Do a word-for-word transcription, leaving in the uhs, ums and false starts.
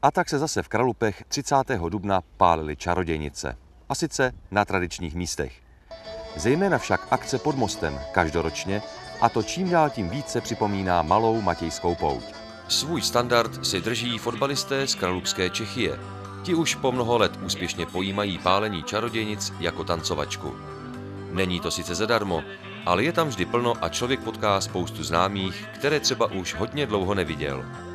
A tak se zase v Kralupech třicátého dubna pálily čarodějnice. A sice na tradičních místech. Zejména však akce pod mostem každoročně, a to čím dál tím více připomíná malou Matějskou pouť. Svůj standard si drží fotbalisté z kralupské Čechie. Ti už po mnoho let úspěšně pojímají pálení čarodějnic jako tancovačku. Není to sice zadarmo, ale je tam vždy plno a člověk potká spoustu známých, které třeba už hodně dlouho neviděl.